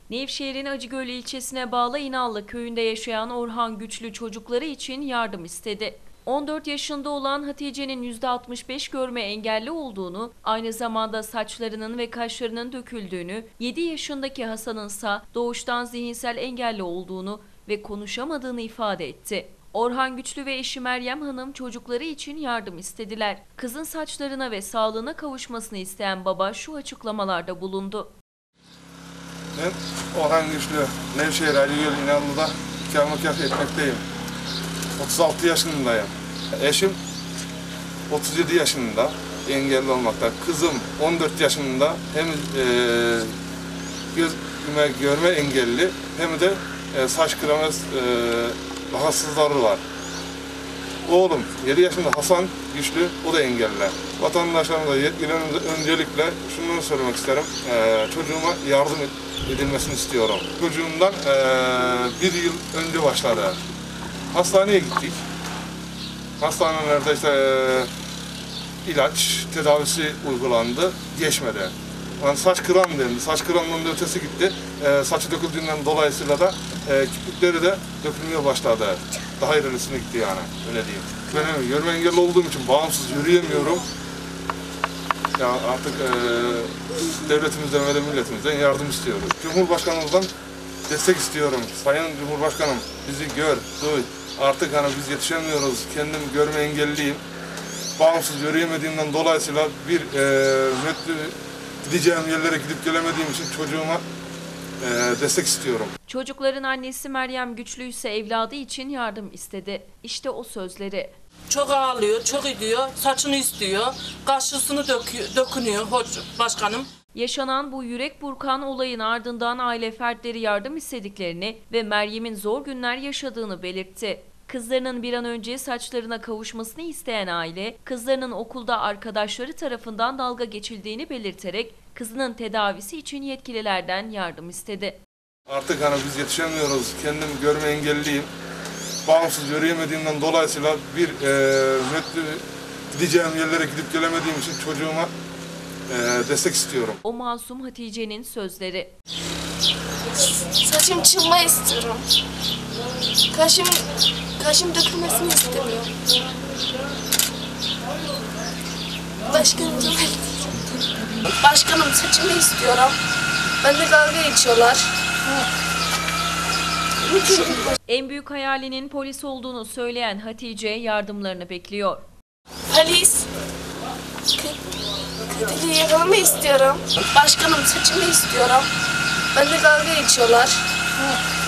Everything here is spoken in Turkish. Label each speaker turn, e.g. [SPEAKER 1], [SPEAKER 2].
[SPEAKER 1] Nevşehir'in Acıgöl ilçesine bağlı İnallı köyünde yaşayan Orhan Güçlü çocukları için yardım istedi. 14 yaşında olan Hatice'nin %65 görme engelli olduğunu, aynı zamanda saçlarının ve kaşlarının döküldüğünü, 7 yaşındaki Hasan'ın ise doğuştan zihinsel engelli olduğunu ve konuşamadığını ifade etti. Orhan Güçlü ve eşi Meryem Hanım çocukları için yardım istediler. Kızın saçlarına ve sağlığına kavuşmasını isteyen baba şu açıklamalarda bulundu.
[SPEAKER 2] Ben Orhan Güçlü, Nevşehir Acıgöl İnallı'da ikamet etmekteyim. 36 yaşındayım. Eşim 37 yaşında, engelli olmakta. Kızım 14 yaşında, hem görme engelli hem de saç kırama rahatsızlıkları var. Oğlum 7 yaşında Hasan Güçlü, o da engelli. Vatandaşlarımıza, yetkililerimize öncelikle şunu söylemek isterim. Çocuğuma yardım edilmesini istiyorum. Çocuğumdan bir yıl önce başladı. Hastaneye gittik. Hastanelerde ilaç tedavisi uygulandı, geçmedi. Yani saç kıran dendi. Saç kıranının da ötesi gitti. Saçı döküldüğünden dolayısıyla da kirpikleri de dökülmeye başladı. Daha ilerisine gitti yani, öyle diyeyim. Ben görme engelli olduğum için bağımsız yürüyemiyorum. Ya artık devletimizden ve de milletimizden yardım istiyoruz. Cumhurbaşkanımızdan destek istiyorum. Sayın Cumhurbaşkanım, bizi gör, duy. Artık hani biz yetişemiyoruz. Kendim görme engelliyim. Bağımsız yürüyemediğimden dolayısıyla bir gideceğim yerlere gidip gelemediğim için çocuğuma destek istiyorum.
[SPEAKER 1] Çocukların annesi Meryem Güçlü ise evladı için yardım istedi. İşte o sözleri.
[SPEAKER 3] Çok ağlıyor, çok ediyor, saçını istiyor, kaşısını dökünüyor başkanım.
[SPEAKER 1] Yaşanan bu yürek burkan olayın ardından aile fertleri yardım istediklerini ve Meryem'in zor günler yaşadığını belirtti. Kızlarının bir an önce saçlarına kavuşmasını isteyen aile, kızlarının okulda arkadaşları tarafından dalga geçildiğini belirterek kızının tedavisi için yetkililerden yardım istedi.
[SPEAKER 2] Artık hani biz yetişemiyoruz. Kendim görme engelliyim. Bağımsız yürüyemediğimden dolayısıyla bir gideceğim yerlere gidip gelemediğim için çocuğuma destek istiyorum.
[SPEAKER 1] O masum Hatice'nin sözleri.
[SPEAKER 4] Saçım çıkmayı istiyorum. Kaşım dökülmesini istemiyorum. Başkanım saçımı istiyorum. Ben de dalga geçiyorlar.
[SPEAKER 1] En büyük hayalinin polis olduğunu söyleyen Hatice yardımlarını bekliyor.
[SPEAKER 4] Polis. Katili yakalamayı istiyorum. Başkanım saçımı istiyorum. Ben de dalga geçiyorlar.